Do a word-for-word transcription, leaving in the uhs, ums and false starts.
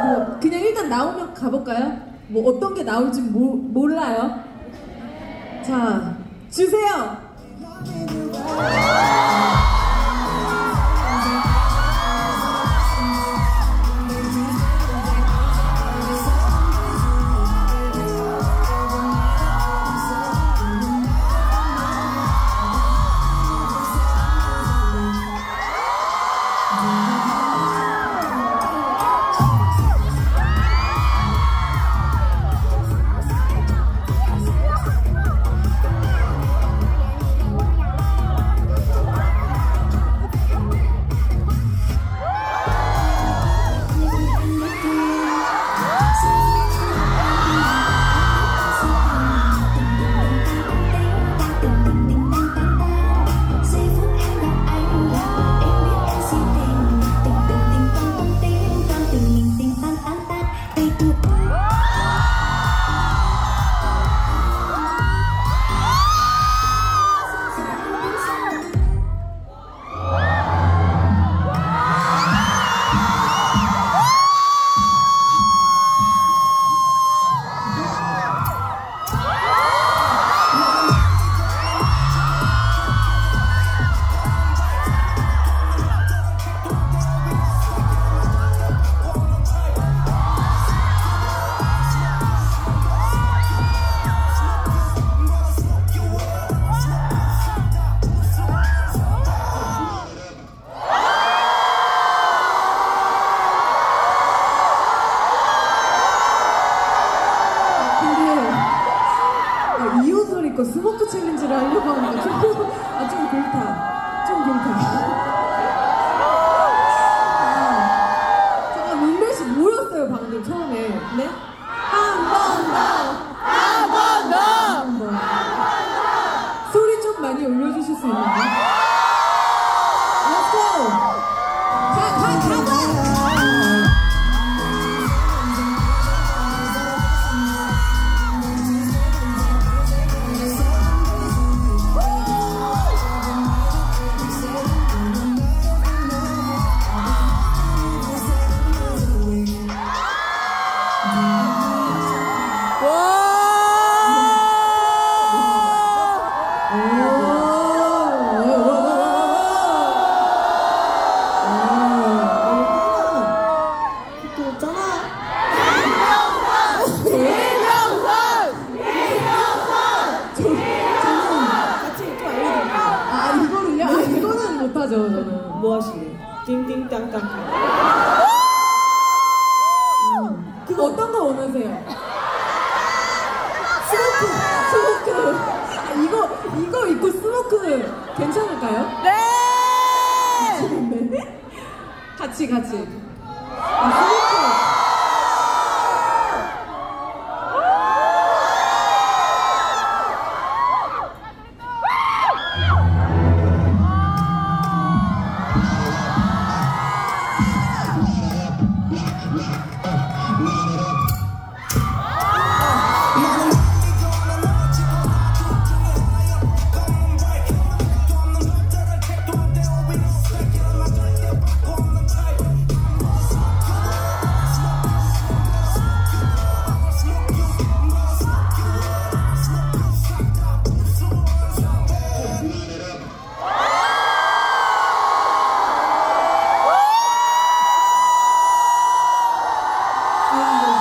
뭐 그냥 일단 나오면 가볼까요? 뭐 어떤 게 나올지 모, 몰라요. 자, 주세요. 스모크 챌린지를 하려고 하는데 좀, 아, 좀 그렇다. 좀 그렇다. 아, 잠깐 룰렛이 뭐였어요 방금 처음에? 네? 한 번 더! 한 번 더! 한 번 더! 소리 좀 많이 올려주실 수 있나요? Let's go! 자, 가, 가봐! 저는 뭐 하시게? 띵띵땅땅. 음, 그거 어떤 거 원하세요? 스모크, 스모크. 아, 이거 이거 입고 스모크 괜찮을까요? 네. 미치겠네. 같이 같이. 아, 스모크. 아,